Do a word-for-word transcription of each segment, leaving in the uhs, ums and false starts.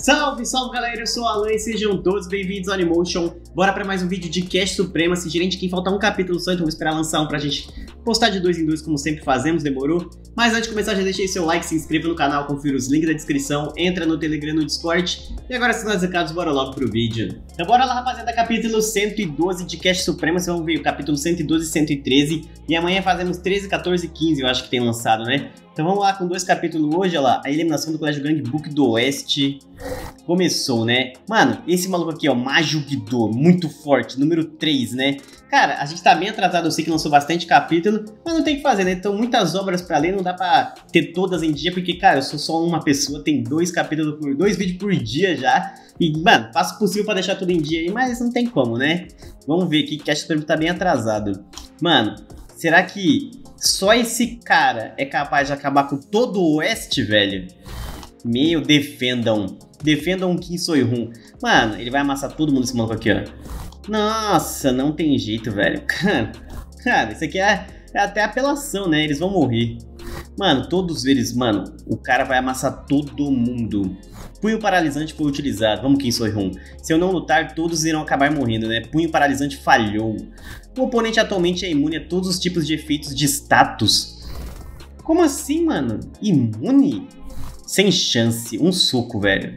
Salve, salve galera, eu sou o Alan e sejam todos bem-vindos ao Animotion. Bora pra mais um vídeo de Cast Supremacy. Gerente, quem faltar um capítulo só, então vou esperar lançar um pra gente postar de dois em dois, como sempre fazemos, demorou? Mas antes de começar, já deixei seu like, se inscreva no canal, confira os links da descrição, entra no Telegram, no Discord. E agora, sem mais recados, bora logo pro vídeo. Então bora lá, rapaziada, capítulo cento e doze de Cast Supremacy. Vamos ver o capítulo cento e doze e cento e treze. E amanhã fazemos treze, quatorze e quinze, eu acho que tem lançado, né? Então vamos lá com dois capítulos hoje, olha lá, a eliminação do Colégio Gangbook do Oeste começou, né? Mano, esse maluco aqui, ó, Majugdo, muito forte, número três, né? Cara, a gente tá bem atrasado, eu sei que lançou bastante capítulo, mas não tem o que fazer, né? Então muitas obras pra ler, não dá pra ter todas em dia, porque, cara, eu sou só uma pessoa, tem dois capítulos por, dois vídeos por dia já, e, mano, faço o possível pra deixar tudo em dia aí, mas não tem como, né? Vamos ver aqui, que acho que tá bem atrasado. Mano, será que só esse cara é capaz de acabar com todo o Oeste, velho? Meu, defendam. Defendam Kim Soy-Hoon. Mano, ele vai amassar todo mundo esse maluco aqui, ó. Nossa, não tem jeito, velho. Cara, isso aqui é, é até apelação, né? Eles vão morrer. Mano, todos eles, mano, o cara vai amassar todo mundo. Punho paralisante foi utilizado. Vamos, Kim Soy-Hoon. Se eu não lutar, todos irão acabar morrendo, né? Punho paralisante falhou. O oponente atualmente é imune a todos os tipos de efeitos de status. Como assim, mano? Imune? Sem chance. Um soco, velho.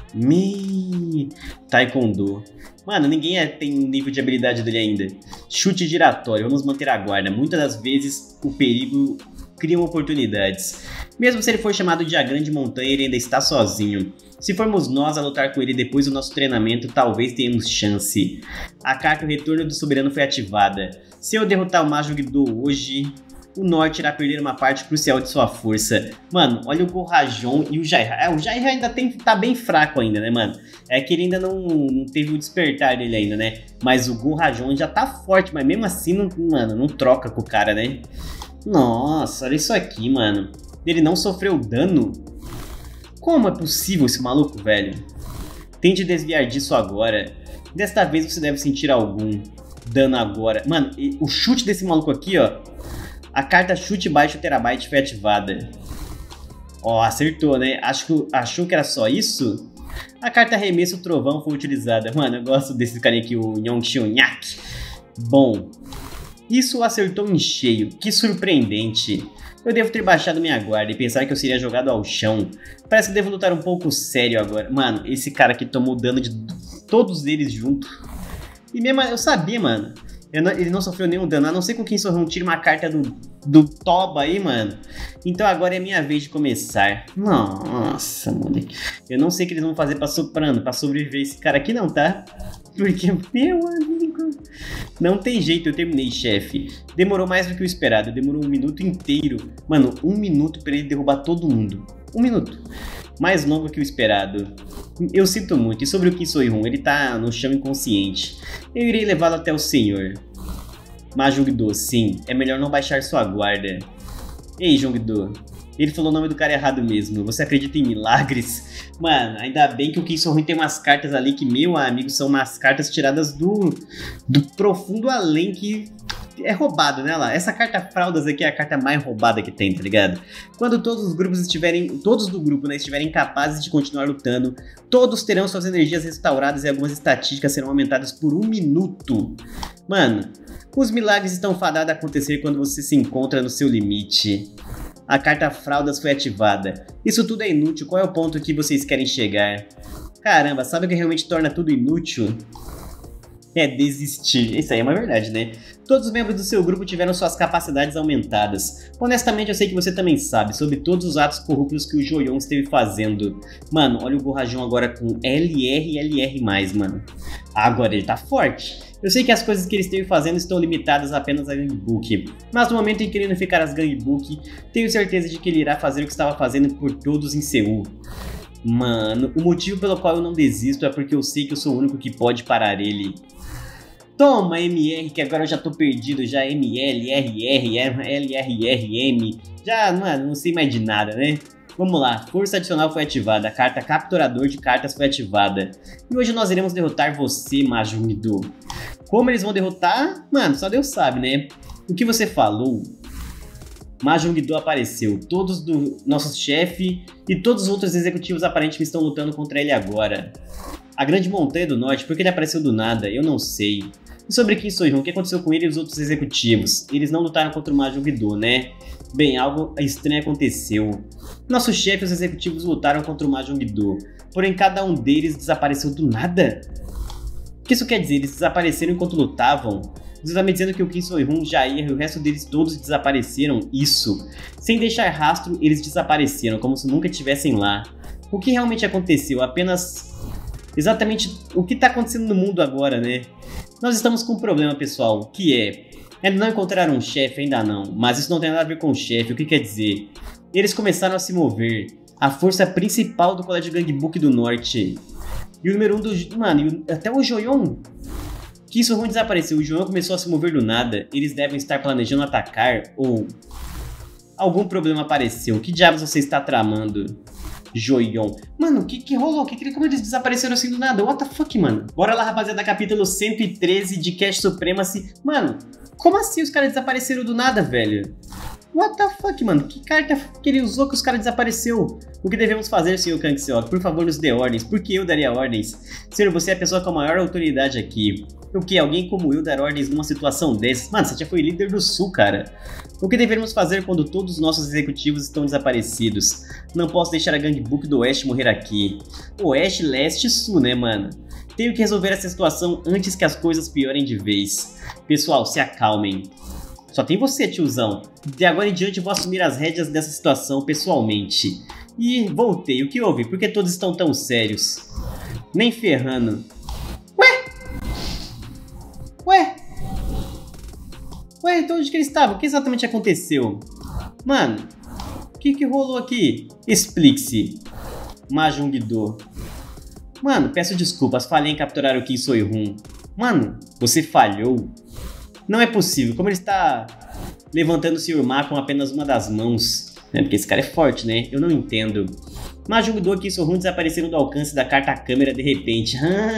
Me... Taekwondo. Mano, ninguém é, tem um nível de habilidade dele ainda. Chute giratório. Vamos manter a guarda. Muitas das vezes o perigo cria oportunidades. Mesmo se ele for chamado de a grande montanha, ele ainda está sozinho. Se formos nós a lutar com ele depois do nosso treinamento, talvez tenhamos chance. A carta O Retorno do Soberano foi ativada. Se eu derrotar o Majugdo hoje, o Norte irá perder uma parte crucial de sua força. Mano, olha o Gorajon e o Jaira. É, o Jaira ainda tem, tá bem fraco ainda, né, mano? É que ele ainda não, não teve o despertar dele ainda, né? Mas o Gorajon já tá forte, mas mesmo assim, não, mano, não troca com o cara, né? Nossa, olha isso aqui, mano. Ele não sofreu dano? Como é possível esse maluco, velho? Tente desviar disso agora. Desta vez você deve sentir algum dano agora. Mano, o chute desse maluco aqui, ó. A carta chute baixo terabyte foi ativada. Ó, acertou, né? Acho que, achou que era só isso? A carta arremesso trovão foi utilizada. Mano, eu gosto desse carinha aqui, o Yongxiunyak. Bom, isso acertou em cheio. Que surpreendente. Eu devo ter baixado minha guarda e pensar que eu seria jogado ao chão. Parece que devo lutar um pouco sério agora. Mano, esse cara aqui tomou dano de todos eles juntos. E mesmo eu sabia, mano. Eu não, ele não sofreu nenhum dano, a não ser com quem sorriu. Tira uma carta do, do Toba aí, mano. Então agora é minha vez de começar. Nossa, moleque. Eu não sei o que eles vão fazer pra soprando, pra sobreviver esse cara aqui não, tá? Porque, meu amigo, não tem jeito, eu terminei, chefe. Demorou mais do que o esperado, demorou um minuto inteiro. Mano, um minuto pra ele derrubar todo mundo. Um minuto. Mais longo que o esperado. Eu sinto muito. E sobre o Kim Soy-Hoon, ele tá no chão inconsciente. Eu irei levá-lo até o senhor. Majugdo, sim. É melhor não baixar sua guarda. Ei, Jungdo. Ele falou o nome do cara errado mesmo. Você acredita em milagres? Mano, ainda bem que o Kim Soy-Hoon tem umas cartas ali que, meu amigo, são umas cartas tiradas do, do profundo além, que é roubado, né, lá? Essa carta fraldas aqui é a carta mais roubada que tem, tá ligado? Quando todos os grupos estiverem, todos do grupo, né, estiverem capazes de continuar lutando, todos terão suas energias restauradas e algumas estatísticas serão aumentadas por um minuto. Mano, os milagres estão fadados a acontecer quando você se encontra no seu limite. A carta fraldas foi ativada. Isso tudo é inútil, qual é o ponto que vocês querem chegar? Caramba, sabe o que realmente torna tudo inútil? É desistir. Isso aí é uma verdade, né? Todos os membros do seu grupo tiveram suas capacidades aumentadas. Honestamente, eu sei que você também sabe sobre todos os atos corruptos que o Joyon esteve fazendo. Mano, olha o Gorajon agora com L R e L R mais, mano. Agora ele tá forte. Eu sei que as coisas que ele esteve fazendo estão limitadas apenas a Gangbook, mas no momento em que ele unificar as Gangbook, tenho certeza de que ele irá fazer o que estava fazendo por todos em Seul. Mano, o motivo pelo qual eu não desisto é porque eu sei que eu sou o único que pode parar ele. Toma, M R, que agora eu já tô perdido, já M L, R R, L R R M, já, mano, não sei mais de nada, né? Vamos lá, força adicional foi ativada, a carta capturador de cartas foi ativada. E hoje nós iremos derrotar você, Majugdo. Como eles vão derrotar? Mano, só Deus sabe, né? O que você falou? Mahjong-Do apareceu, todos do nosso chefe e todos os outros executivos aparentemente estão lutando contra ele agora. A Grande Montanha do Norte, por que ele apareceu do nada? Eu não sei. E sobre Kim So-hyun, o que aconteceu com ele e os outros executivos? Eles não lutaram contra o Mahjong-Do, né? Bem, algo estranho aconteceu. Nosso chefe e os executivos lutaram contra o Mahjong-Do, porém cada um deles desapareceu do nada. O que isso quer dizer? Eles desapareceram enquanto lutavam? Você está me dizendo que o Kim So-hyun, Jair e o resto deles todos desapareceram? Isso. Sem deixar rastro, eles desapareceram, como se nunca estivessem lá. O que realmente aconteceu? Apenas... Exatamente o que está acontecendo no mundo agora, né? Nós estamos com um problema, pessoal, que é... Ainda não encontraram um chefe, ainda não. Mas isso não tem nada a ver com o chefe, o que quer dizer? Eles começaram a se mover. A força principal do Colégio Gangbuk do Norte. E o número um do... Mano, até o Joyeon... Kim So-hyun desapareceu, o Joyeon começou a se mover do nada, eles devem estar planejando atacar, ou... Algum problema apareceu, o que diabos você está tramando? Joyeon. Mano, o que que rolou? Que, que, como eles desapareceram assim do nada? What the fuck, mano? Bora lá, rapaziada, capítulo cento e treze de Cash Supremacy. Mano, como assim os caras desapareceram do nada, velho? What the fuck, mano? Que carta que ele usou que os caras desapareceu? O que devemos fazer, senhor Kang Seok? Por favor, nos dê ordens. Por que eu daria ordens? Senhor, você é a pessoa com a maior autoridade aqui. O que? Alguém como eu dar ordens numa situação dessas? Mano, você já foi líder do Sul, cara. O que devemos fazer quando todos os nossos executivos estão desaparecidos? Não posso deixar a Gangbuk do Oeste morrer aqui. Oeste, Leste e Sul, né, mano? Tenho que resolver essa situação antes que as coisas piorem de vez. Pessoal, se acalmem. Só tem você, tiozão. De agora em diante eu vou assumir as rédeas dessa situação pessoalmente. E voltei. O que houve? Por que todos estão tão sérios? Nem ferrando. Ué? Ué? Ué, então onde que ele estava? O que exatamente aconteceu? Mano, o que que rolou aqui? Explique-se. Mahjong-Do. Mano, peço desculpas, falhei em capturar o Kim So-hyun. Mano, você falhou? Não é possível, como ele está levantando o senhor Ma com apenas uma das mãos? É porque esse cara é forte, né? Eu não entendo. Mahjong-Do e Kim So-hyun desapareceram do alcance da carta-câmera de repente.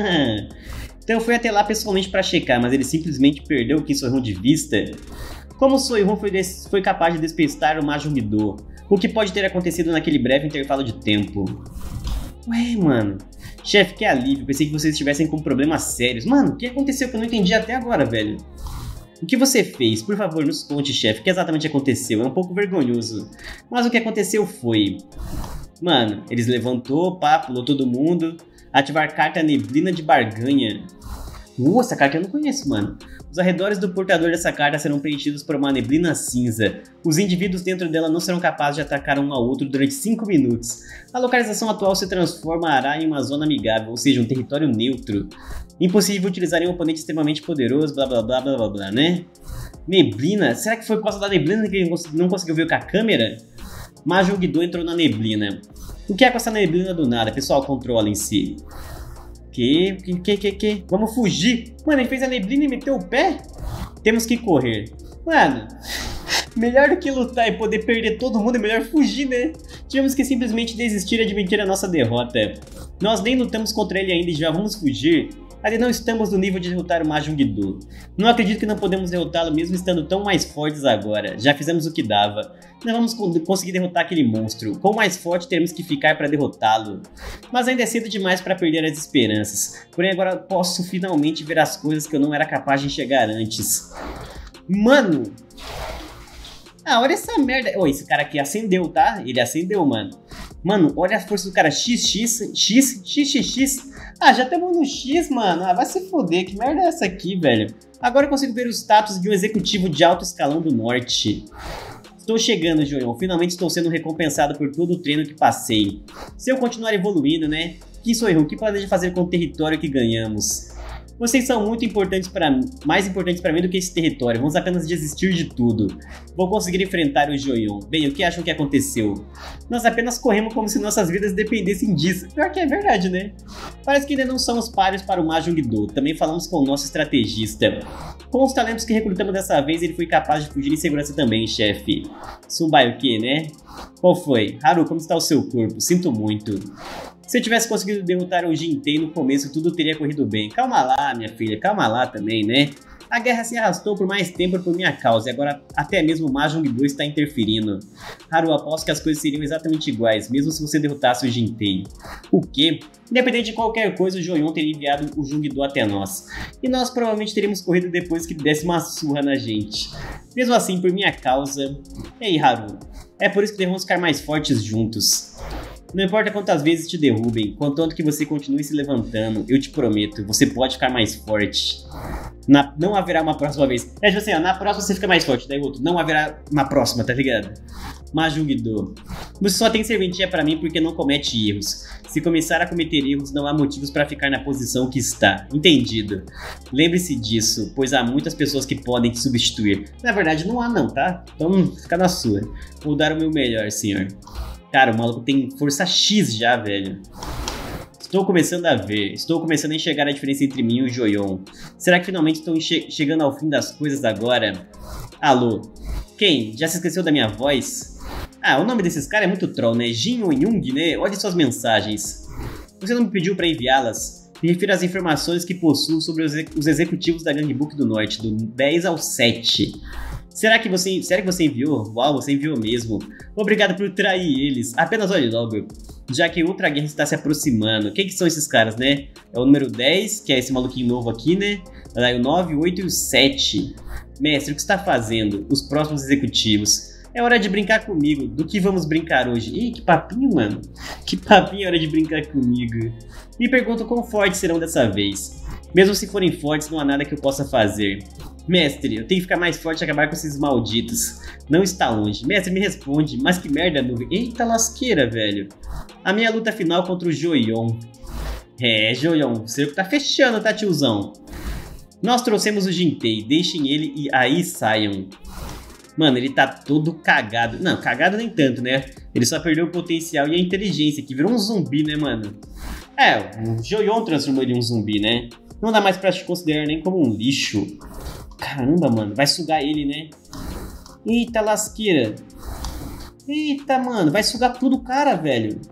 Então eu fui até lá pessoalmente para checar, mas ele simplesmente perdeu o Kim So-hyun de vista. Como o So-hyun foi, foi capaz de despistar o Mahjong-Do? O que pode ter acontecido naquele breve intervalo de tempo? Ué, mano. Chefe, que alívio. Pensei que vocês estivessem com problemas sérios. Mano, o que aconteceu que eu não entendi até agora, velho? O que você fez? Por favor, nos conte, chefe. O que exatamente aconteceu? É um pouco vergonhoso. Mas o que aconteceu foi... Mano, eles levantou, pá, pulou todo mundo. Ativar carta Neblina de Barganha. Uh, essa carta eu não conheço, mano. Os arredores do portador dessa carta serão preenchidos por uma neblina cinza. Os indivíduos dentro dela não serão capazes de atacar um ao outro durante cinco minutos. A localização atual se transformará em uma zona amigável, ou seja, um território neutro. Impossível utilizar em um oponente extremamente poderoso, blá blá blá blá blá blá, né? Neblina? Será que foi por causa da neblina que ele não conseguiu ver com a câmera? Mahjong-Do entrou na neblina. O que é com essa neblina do nada? Pessoal, controlem-se. Que, que, que, que, que? Vamos fugir. Mano, ele fez a neblina e meteu o pé? Temos que correr. Mano, melhor do que lutar e poder perder todo mundo, é melhor fugir, né? Tivemos que simplesmente desistir e admitir a nossa derrota. Nós nem lutamos contra ele ainda e já vamos fugir. Ainda não estamos no nível de derrotar o Mahjong-Do. Não acredito que não podemos derrotá-lo mesmo estando tão mais fortes agora. Já fizemos o que dava. Não vamos conseguir derrotar aquele monstro. Quão mais forte teremos que ficar para derrotá-lo. Mas ainda é cedo demais para perder as esperanças. Porém agora posso finalmente ver as coisas que eu não era capaz de enxergar antes. Mano! Ah, olha essa merda. Oh, esse cara aqui acendeu, tá? Ele acendeu, mano. Mano, olha a força do cara. X, X, X, X, X, X. Ah, já estamos no X, mano. Ah, vai se foder. Que merda é essa aqui, velho? Agora eu consigo ver o status de um executivo de alto escalão do norte. Estou chegando, Joyeon. Finalmente estou sendo recompensado por todo o treino que passei. Se eu continuar evoluindo, né? Kim So-hyun, o que planeja fazer com o território que ganhamos? Vocês são muito importantes para mim, mais importantes para mim do que esse território. Vamos apenas desistir de tudo. Vou conseguir enfrentar o Joyeon. Bem, o que acham que aconteceu? Nós apenas corremos como se nossas vidas dependessem disso. Pior que é verdade, né? Parece que ainda não somos páreos para o Mahjong-Do. Também falamos com o nosso estrategista. Com os talentos que recrutamos dessa vez, ele foi capaz de fugir em segurança também, chefe. Sumbai o quê, né? Qual foi? Haru, como está o seu corpo? Sinto muito. Se eu tivesse conseguido derrotar o Jintei no começo, tudo teria corrido bem. Calma lá, minha filha, calma lá também, né? A guerra se arrastou por mais tempo por minha causa e agora até mesmo o Mahjong dois está interferindo. Haru, aposto que as coisas seriam exatamente iguais, mesmo se você derrotasse o Jintei. O quê? Independente de qualquer coisa, o Joion teria enviado o Jungdo até nós. E nós provavelmente teríamos corrido depois que desse uma surra na gente. Mesmo assim, por minha causa... Ei, Haru, é por isso que devemos ficar mais fortes juntos. Não importa quantas vezes te derrubem, contanto que você continue se levantando, eu te prometo, você pode ficar mais forte. Na, não haverá uma próxima vez. É tipo assim, ó, na próxima você fica mais forte, daí outro, não haverá uma próxima, tá ligado? Mahjong-do. Você só tem serventia pra mim porque não comete erros. Se começar a cometer erros, não há motivos pra ficar na posição que está. Entendido. Lembre-se disso, pois há muitas pessoas que podem te substituir. Na verdade, não há não, tá? Então, fica na sua. Vou dar o meu melhor, senhor. Cara, o maluco tem força X já, velho. Estou começando a ver, estou começando a enxergar a diferença entre mim e o Joion. Será que finalmente estou che chegando ao fim das coisas agora? Alô? Quem? Já se esqueceu da minha voz? Ah, o nome desses caras é muito troll, né? Jin ou Young, né? Olhe suas mensagens. Você não me pediu para enviá-las? Me refiro às informações que possuo sobre os, os executivos da Gangue Book do Norte, do dez ao sete. Será que você, será que você enviou? Uau, você enviou mesmo. Obrigado por trair eles. Apenas olhe logo, já que outra guerra está se aproximando. Quem que são esses caras, né? É o número dez, que é esse maluquinho novo aqui, né? Daí o nove, o oito e o sete. Mestre, o que está fazendo? Os próximos executivos. É hora de brincar comigo. Do que vamos brincar hoje? Ih, que papinho, mano. Que papinho é hora de brincar comigo. Me pergunto quão fortes serão dessa vez. Mesmo se forem fortes, não há nada que eu possa fazer. Mestre, eu tenho que ficar mais forte e acabar com esses malditos. Não está longe. Mestre, me responde. Mas que merda, nuvem. Eita lasqueira, velho. A minha luta final contra o Joion. É, Joion, o cerco tá fechando, tá, tiozão? Nós trouxemos o Jintei. Deixem ele e aí saiam. Mano, ele tá todo cagado. Não, cagado nem tanto, né? Ele só perdeu o potencial e a inteligência, que virou um zumbi, né, mano? É, o Joion transformou ele em um zumbi, né? Não dá mais pra te considerar nem como um lixo. Caramba, mano, vai sugar ele, né? Eita lasqueira. Eita, mano, vai sugar tudo o cara, velho.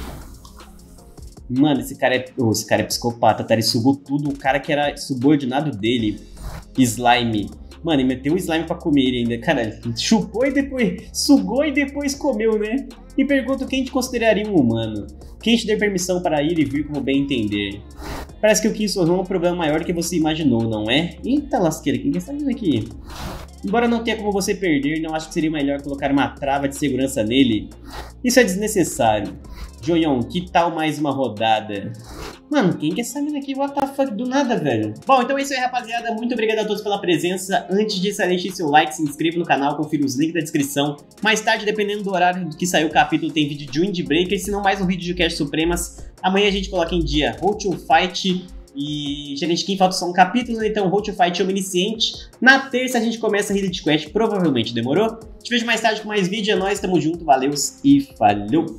Mano, esse cara é... Oh, esse cara é psicopata, tá? Ele sugou tudo, o cara que era subordinado dele. Slime. Mano, ele meteu o slime pra comer ele ainda. Cara, chupou e depois... Sugou e depois comeu, né? E pergunto quem te consideraria um humano. Quem te deu permissão para ir e vir como bem entender. Parece que o Kim So-Hwan é um problema maior do que você imaginou, não é? Eita lasqueira, quem está vindo aqui? Embora não tenha como você perder, não acho que seria melhor colocar uma trava de segurança nele? Isso é desnecessário. Joion, que tal mais uma rodada? Mano, quem que é essa mina aqui? What the fuck, do nada, velho. Bom, então é isso aí, rapaziada. Muito obrigado a todos pela presença. Antes disso, deixe seu like, se inscreva no canal, confira os links da descrição. Mais tarde, dependendo do horário que sair o capítulo, tem vídeo de Windbreaker, se não mais um vídeo de Cast Supremas. Amanhã a gente coloca em dia Road to Fight e Gerente Kim, falta só um capítulo, então Road to Fight Omnisciente. Na terça a gente começa a Hidden Quest, provavelmente, demorou? Te vejo mais tarde com mais vídeo, é nóis, tamo junto, valeu e falou!